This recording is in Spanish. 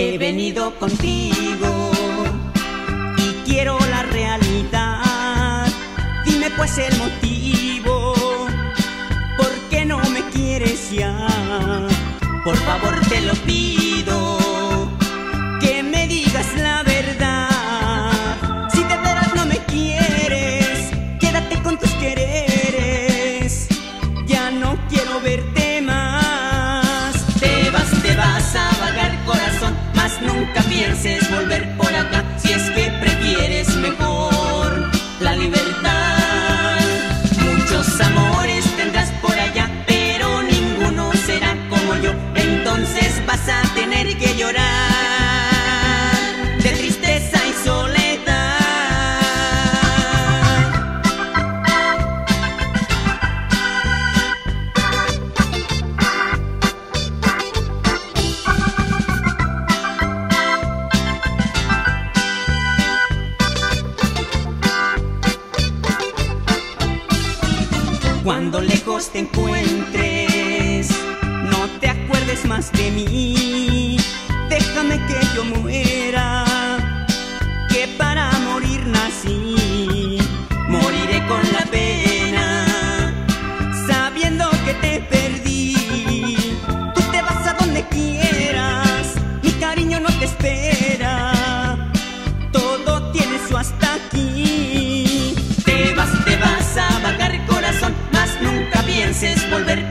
He venido contigo y quiero la realidad. Dime pues el motivo, ¿por qué no me quieres ya? Por favor te lo pido, que me digas la verdad. Si de veras no me quieres, quédate con tus quereres. Ya no quiero verte más. Te vas a vagar, corazón, mas nunca pienses volver por acá. Si es que prefieres mejor la libertad. Muchos amores tendrás por allá, pero ninguno será como yo. Entonces vas a tener que llorar de tristeza y soledad. Cuando lejos te encuentres, no te acuerdes más de mí. Déjame que yo muera, que para morir nací. Moriré con la pena, sabiendo que te perdí. Tú te vas a donde quieras, mi cariño no te espera. Todo tiene su hasta aquí. Te vas a vagar, corazón, mas nunca pienses volver